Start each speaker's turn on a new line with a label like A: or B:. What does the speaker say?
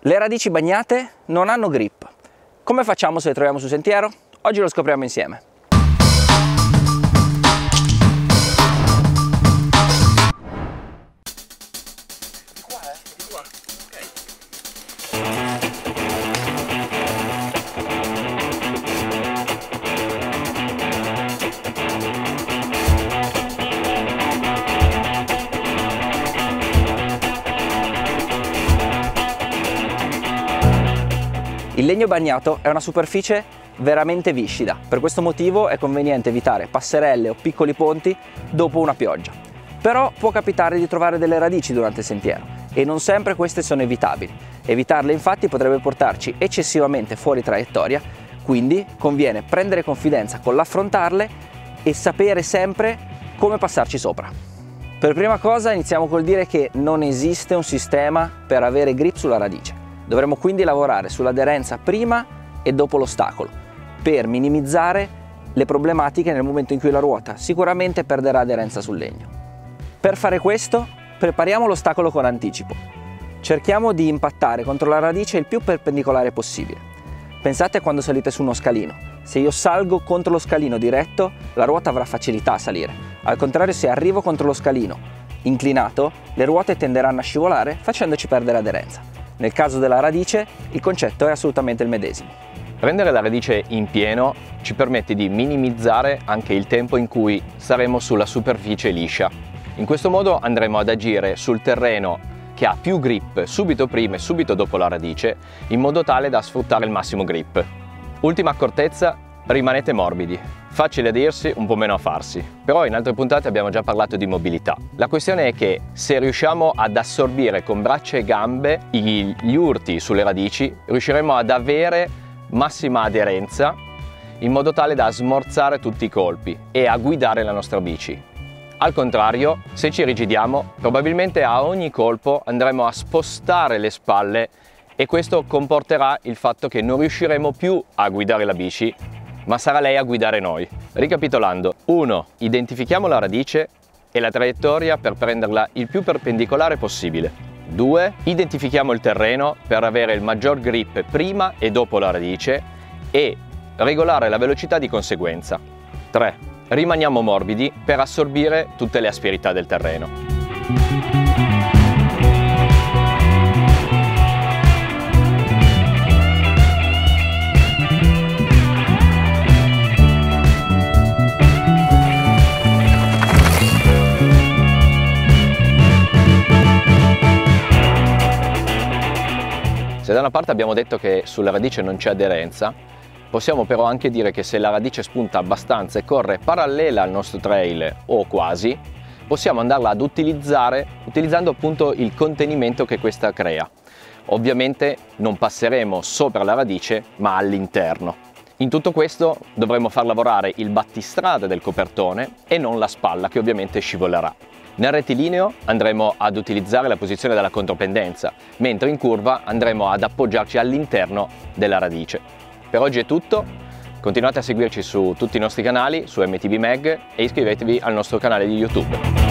A: Le radici bagnate non hanno grip. Come facciamo se le troviamo sul sentiero? Oggi lo scopriamo insieme. Il legno bagnato è una superficie veramente viscida, per questo motivo è conveniente evitare passerelle o piccoli ponti dopo una pioggia. Però può capitare di trovare delle radici durante il sentiero e non sempre queste sono evitabili. Evitarle infatti potrebbe portarci eccessivamente fuori traiettoria, quindi conviene prendere confidenza con l'affrontarle e sapere sempre come passarci sopra. Per prima cosa iniziamo col dire che non esiste un sistema per avere grip sulla radice. Dovremo quindi lavorare sull'aderenza prima e dopo l'ostacolo, per minimizzare le problematiche nel momento in cui la ruota sicuramente perderà aderenza sul legno. Per fare questo, prepariamo l'ostacolo con anticipo. Cerchiamo di impattare contro la radice il più perpendicolare possibile. Pensate a quando salite su uno scalino. Se io salgo contro lo scalino diretto, la ruota avrà facilità a salire. Al contrario, se arrivo contro lo scalino inclinato, le ruote tenderanno a scivolare facendoci perdere aderenza. Nel caso della radice, il concetto è assolutamente il medesimo.
B: Prendere la radice in pieno ci permette di minimizzare anche il tempo in cui saremo sulla superficie liscia. In questo modo andremo ad agire sul terreno che ha più grip subito prima e subito dopo la radice, in modo tale da sfruttare il massimo grip. Ultima accortezza: rimanete morbidi. Facile a dirsi, un po' meno a farsi, però in altre puntate abbiamo già parlato di mobilità. La questione è che se riusciamo ad assorbire con braccia e gambe gli urti sulle radici, riusciremo ad avere massima aderenza in modo tale da smorzare tutti i colpi e a guidare la nostra bici. Al contrario, se ci rigidiamo, probabilmente a ogni colpo andremo a spostare le spalle e questo comporterà il fatto che non riusciremo più a guidare la bici, ma sarà lei a guidare noi. Ricapitolando: 1. Identifichiamo la radice e la traiettoria per prenderla il più perpendicolare possibile. 2. Identifichiamo il terreno per avere il maggior grip prima e dopo la radice e regolare la velocità di conseguenza. 3. Rimaniamo morbidi per assorbire tutte le asperità del terreno. Se da una parte abbiamo detto che sulla radice non c'è aderenza, possiamo però anche dire che se la radice spunta abbastanza e corre parallela al nostro trail o quasi, possiamo andarla ad utilizzare utilizzando appunto il contenimento che questa crea. Ovviamente non passeremo sopra la radice, ma all'interno. In tutto questo dovremo far lavorare il battistrada del copertone e non la spalla, che ovviamente scivolerà. Nel rettilineo andremo ad utilizzare la posizione della contropendenza, mentre in curva andremo ad appoggiarci all'interno della radice. Per oggi è tutto, continuate a seguirci su tutti i nostri canali, su MTB Mag, e iscrivetevi al nostro canale di YouTube.